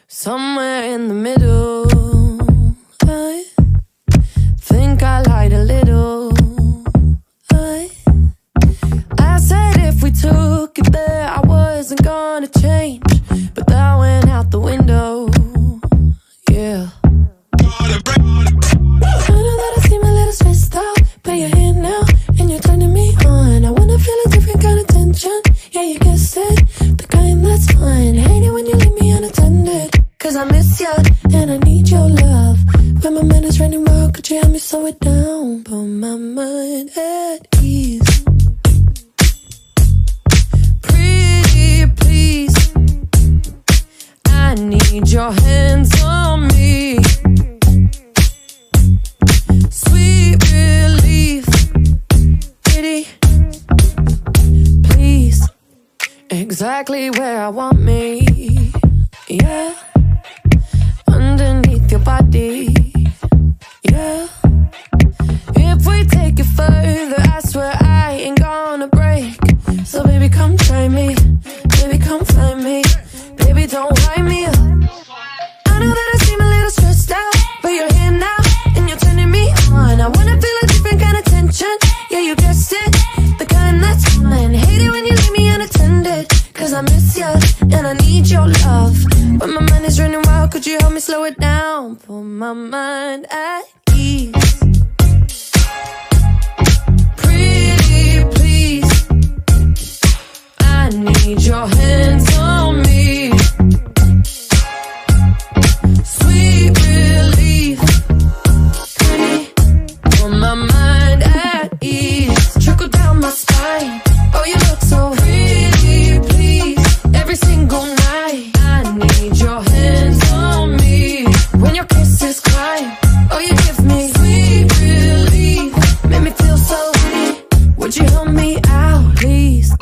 Somewhere in the middle, I think I lied a little. I said if we took it there, I wasn't gonna change, but that went out the window. Yeah. I know that I seem a little stressed out, but you're here now and you're turning me on. I wanna feel a different kind of tension. Yeah, you guessed it, the kind that's fine. Hate it when you leave me unattended, 'cause I miss ya and I need your love. When my mind is running wild, could you help me slow it down? Put my mind at ease. Pretty please, I need your hands on me. Sweet relief, pretty please, exactly where I want me. Yeah, underneath your body. Yeah, if we take it further, I swear I ain't gonna break. So baby, come try me. Baby, come find me. Baby, don't wind me up. I know that I seem a little stressed out, but you're here now and you're turning me on. I wanna feel a different kind of tension. Yeah, you guessed it, the kind that's fine. Hate it when you leave me unattended, 'cause I miss ya and I need your love. When my mind is running wild, could you help me slow it down? Put my mind at ease. Pretty please, I need your hands on me. Sweet relief, pretty, put my mind at ease. Trickle down my spine, oh you look so pretty please. Every single night, I need your hands on me. When your kisses climb, oh you give me sweet relief. Make me feel so sweet, would you help me out please?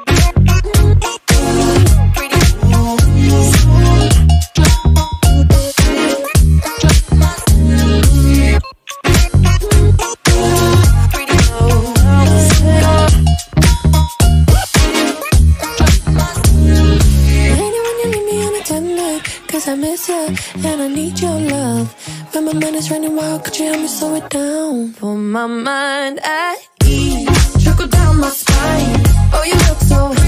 I miss ya and I need your love. When my mind is running wild, could you help me slow it down? Put my mind at ease. Trickle down my spine, oh you look so